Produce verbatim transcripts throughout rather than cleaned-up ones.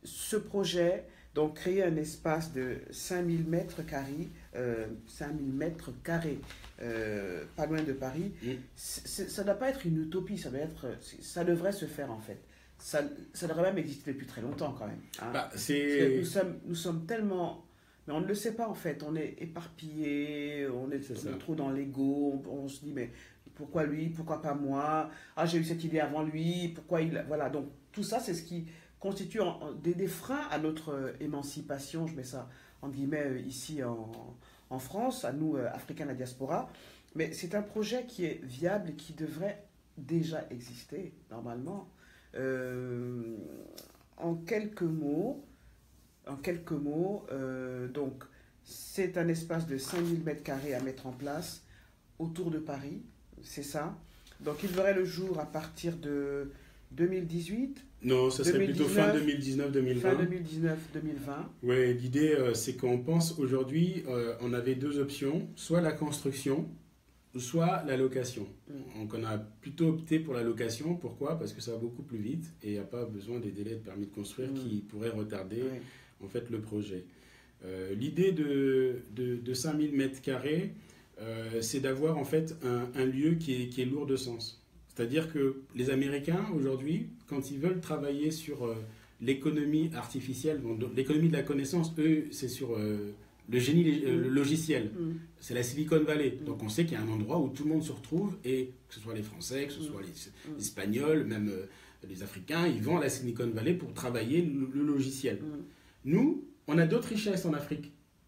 ce projet, donc créer un espace de cinq mille mètres carrés, euh, cinq mille mètres carrés, euh, pas loin de Paris, Mm. c'est- ça ne doit pas être une utopie, ça, doit être, ça devrait se faire en fait. Ça, ça devrait même exister depuis très longtemps quand même, hein. Bah, Parce que nous c'est sommes, nous sommes tellement... Mais on ne le sait pas en fait, on est éparpillé, on est, c'est on ça. est trop dans l'ego, on, on se dit mais pourquoi lui, pourquoi pas moi? Ah, j'ai eu cette idée avant lui, pourquoi il... Voilà, donc tout ça c'est ce qui constitue en- en- des, des freins à notre euh, émancipation, je mets ça en guillemets euh, ici en, en France, à nous, euh, Africains de la diaspora. Mais c'est un projet qui est viable et qui devrait déjà exister normalement. Euh, en quelques mots, en quelques mots, euh, donc c'est un espace de cinq mille mètres carrés à mettre en place autour de Paris, c'est ça. Donc il verrait le jour à partir de deux mille dix-huit, Non, ça serait plutôt fin deux mille dix-neuf, deux mille dix-neuf-deux mille fin vingt. deux mille dix-neuf-deux mille vingt. Ouais, l'idée, euh, c'est qu'on pense aujourd'hui, euh, on avait deux options, soit la construction, soit la location. Mm. Donc on a plutôt opté pour la location. Pourquoi? Parce que ça va beaucoup plus vite et il n'y a pas besoin des délais de permis de construire Mm. qui pourraient retarder Ouais. en fait le projet. Euh, l'idée de, de, de cinq mille mètres carrés, euh, c'est d'avoir en fait un, un lieu qui est, qui est lourd de sens. C'est-à-dire que les Américains aujourd'hui, quand ils veulent travailler sur euh, l'économie artificielle, bon, donc, l'économie de la connaissance, eux, c'est sur euh, le génie euh, le logiciel. Mm. C'est la Silicon Valley. Mm. Donc on sait qu'il y a un endroit où tout le monde se retrouve, et que ce soit les Français, que ce Mm. soit les, Mm. les Espagnols, même euh, les Africains, ils vont à la Silicon Valley pour travailler le, le logiciel. Mm. Nous, on a d'autres richesses en Afrique.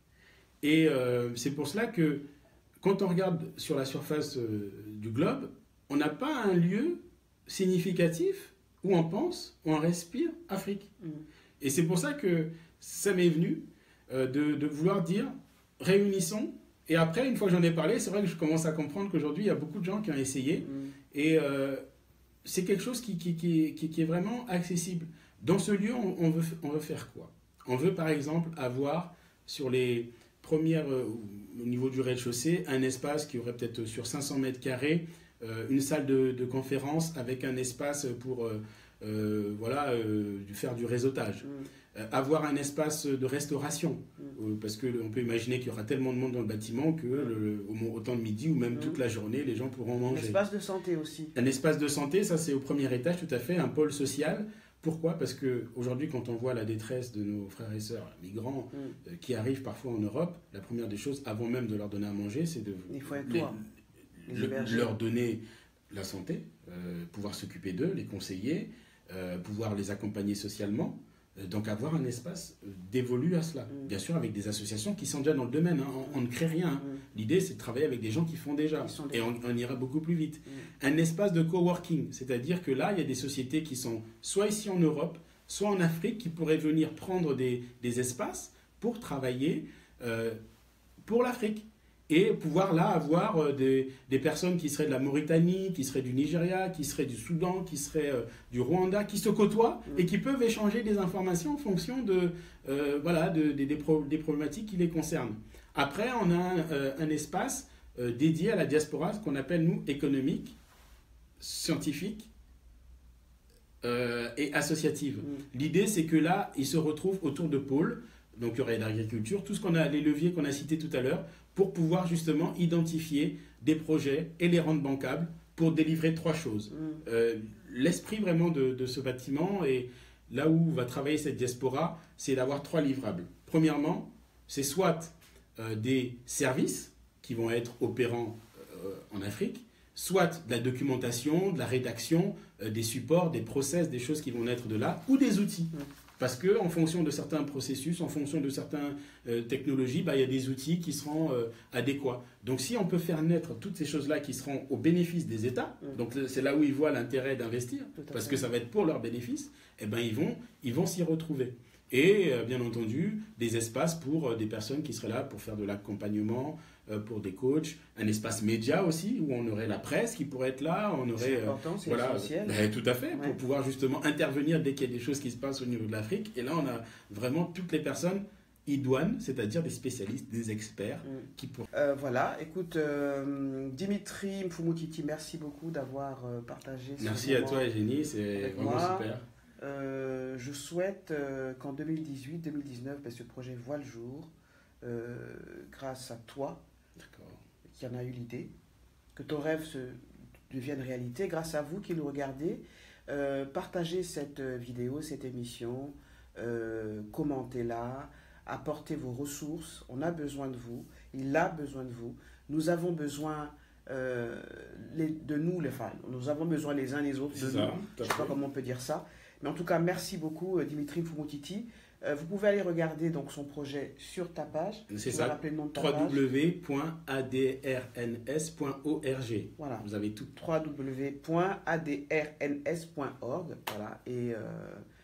Et euh, c'est pour cela que quand on regarde sur la surface euh, du globe, on n'a pas un lieu significatif où on pense, où on respire Afrique. Mm. Et c'est pour ça que ça m'est venu euh, de, de vouloir dire réunissons. Et après, une fois que j'en ai parlé, c'est vrai que je commence à comprendre qu'aujourd'hui, il y a beaucoup de gens qui ont essayé. Mm. Et euh, c'est quelque chose qui, qui, qui, qui, qui est vraiment accessible. Dans ce lieu, on, on, veut, on veut faire quoi? On veut par exemple avoir sur les premières, euh, au niveau du rez-de-chaussée, un espace qui aurait peut-être sur cinq cents mètres carrés, euh, une salle de, de conférence avec un espace pour euh, euh, voilà, euh, faire du réseautage. Mm. Euh, avoir un espace de restauration, Mm. euh, parce qu'on peut imaginer qu'il y aura tellement de monde dans le bâtiment que le, le- au, mo- au temps de midi ou même Mm. toute la journée, les gens pourront Un manger. espace de santé aussi. Un espace de santé, ça c'est au premier étage tout à fait, un pôle social. Pourquoi? Parce qu'aujourd'hui, quand on voit la détresse de nos frères et sœurs migrants Mm. euh, qui arrivent parfois en Europe, la première des choses, avant même de leur donner à manger, c'est de Il faut un les- toit. Les le- héberger. leur donner la santé, euh, pouvoir s'occuper d'eux, les conseiller, euh, pouvoir les accompagner socialement. Euh, Donc avoir un espace euh, dévolu à cela. Mm. Bien sûr avec des associations qui sont déjà dans le domaine, hein. on, on ne crée rien. Hein. Mm. L'idée c'est de travailler avec des gens qui font déjà, Qui sont et déjà. on, on ira beaucoup plus vite. Mm. Un espace de coworking, c'est-à-dire que là il y a des sociétés qui sont soit ici en Europe, soit en Afrique, qui pourraient venir prendre des, des espaces pour travailler euh, pour l'Afrique. Et pouvoir là avoir euh, des, des personnes qui seraient de la Mauritanie, qui seraient du Nigeria, qui seraient du Soudan, qui seraient euh, du Rwanda, qui se côtoient Mm. et qui peuvent échanger des informations en fonction de, euh, voilà, de- de- des, pro- des problématiques qui les concernent. Après, on a un, euh, un espace euh, dédié à la diaspora, ce qu'on appelle, nous, économique, scientifique euh, et associative. Mm. L'idée, c'est que là, ils se retrouvent autour de pôles. Donc, il y aurait l'agriculture, tout ce qu'on a, les leviers qu'on a cités tout à l'heure, pour pouvoir justement identifier des projets et les rendre bancables pour délivrer trois choses. Mm. Euh, L'esprit vraiment de, de ce bâtiment et là où va travailler cette diaspora, c'est d'avoir trois livrables. Premièrement, c'est soit euh, des services qui vont être opérants euh, en Afrique, soit de la documentation, de la rédaction, euh, des supports, des process, des choses qui vont naître de là, ou des outils. Mm. Parce que en fonction de certains processus, en fonction de certaines euh, technologies, bah, il y a des outils qui seront euh, adéquats. Donc si on peut faire naître toutes ces choses-là qui seront au bénéfice des États, Mm. donc c'est là où ils voient l'intérêt d'investir, Tout à parce fait. que ça va être pour leur bénéfice, eh ben ils vont ils vont s'y retrouver. Et euh, bien entendu, des espaces pour euh, des personnes qui seraient là pour faire de l'accompagnement, euh, pour des coachs, un espace média aussi, où on aurait la presse qui pourrait être là, on aurait... C'est euh, important, c'est voilà, essentiel. ben, tout à fait, Ouais. pour pouvoir justement intervenir dès qu'il y a des choses qui se passent au niveau de l'Afrique. Et là, on a vraiment toutes les personnes idoines, c'est-à-dire des spécialistes, des experts, Mm. qui pourraient... Euh, voilà, écoute, euh, Dimitri Mfumutiti, merci beaucoup d'avoir euh, partagé ce Merci à moment toi, Eugénie, c'est avec vraiment moi. super. Euh, je souhaite euh, qu'en deux mille dix-huit deux mille dix-neuf, ben, ce projet voit le jour, euh, grâce à toi, qui en a eu l'idée, que ton rêve se devienne réalité, grâce à vous qui le regardez. Euh, partagez cette vidéo, cette émission, euh, commentez-la, apportez vos ressources. On a besoin de vous, il a besoin de vous. Nous avons besoin euh, les, de nous, les femmes. Nous avons besoin les uns les autres de ça, nous. Je ne sais pas comment on peut dire ça. Mais en tout cas, merci beaucoup, Dimitri Mfumutiti. Euh, vous pouvez aller regarder donc son projet sur ta page. C'est ça, rappeler le nom de ta w w w point a d r n s point org. Voilà. Vous avez tout. w w w point a d r n s point org. Voilà. Et... Euh,